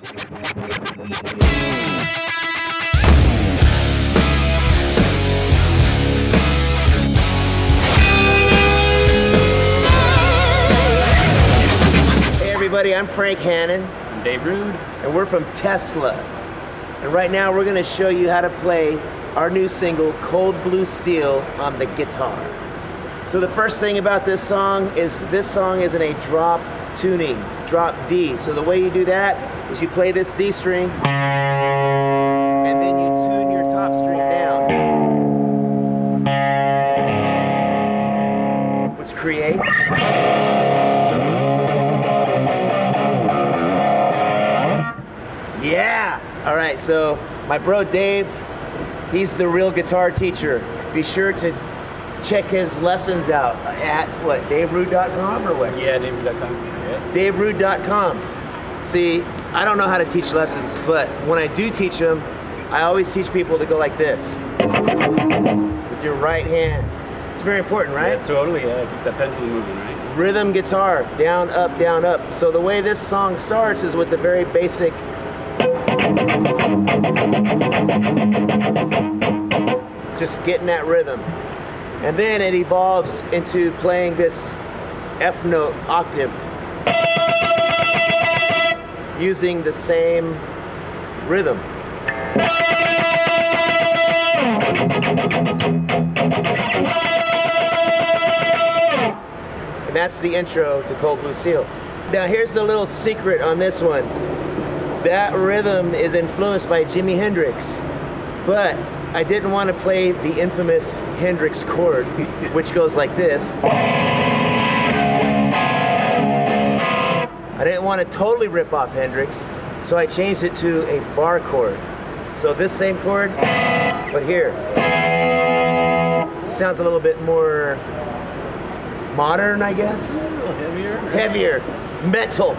Everybody, I'm Frank Hannon. I'm Dave Rude. And we're from Tesla. And right now we're going to show you how to play our new single, Cold Blue Steel, on the guitar. So the first thing about this song is in a drop tuning, drop D. So the way you do that is you play this D string, and then you tune your top string down, which creates yeah! All right, so my bro Dave, he's the real guitar teacher. Be sure to check his lessons out at what, DaveRude.com or what? Yeah, DaveRude.com. Yeah. DaveRude.com. See, I don't know how to teach lessons, but when I do teach them, I always teach people to go like this with your right hand. It's very important, right? Yeah, totally. Yeah, keep that pendulum moving, right? Rhythm guitar, down, up, down, up. So the way this song starts is with the very basic. Just getting that rhythm. And then it evolves into playing this F note octave using the same rhythm. And that's the intro to Cold Blue Steel. Now here's the little secret on this one. That rhythm is influenced by Jimi Hendrix, but I didn't want to play the infamous Hendrix chord, which goes like this. I didn't want to totally rip off Hendrix, so I changed it to a bar chord. So this same chord, but here. Sounds a little bit more modern, I guess. A little heavier. Heavier. Metal.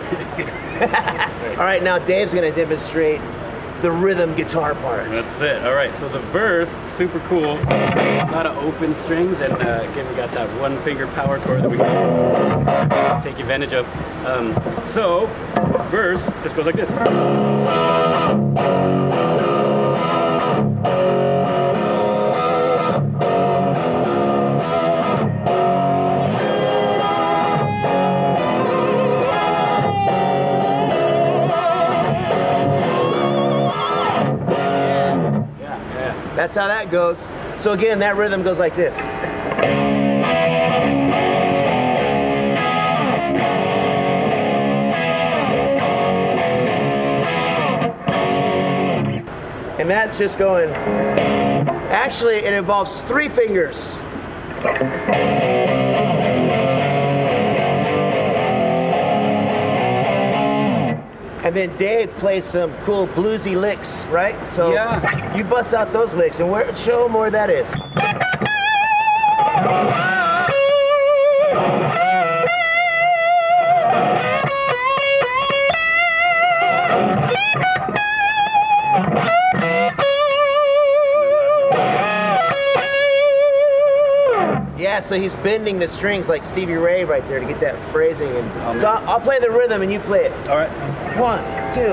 All right, now Dave's going to demonstrate the rhythm guitar part. That's it. All right, so the verse, super cool. A lot of open strings, and again, we got that one finger power chord that we can take advantage of. So, verse just goes like this. That's how that goes. So again, that rhythm goes like this. And that's just going, actually it involves 3 fingers. And then Dave plays some cool bluesy licks, right? So yeah. You bust out those licks and show them where that is. Yeah, so he's bending the strings like Stevie Ray right there to get that phrasing. And so I'll play the rhythm and you play it. All right. 1, 2.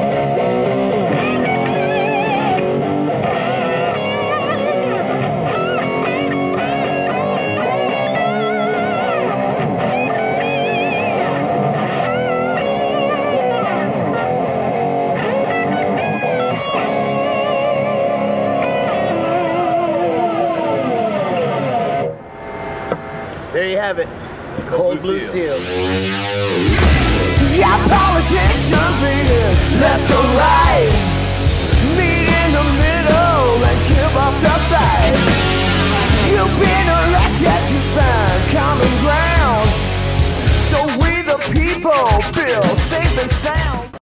There you have it, Cold Blue Steel. Yeah, politicians being left or right, meet in the middle and give up the fight. You've been elected to find common ground, so we the people feel safe and sound.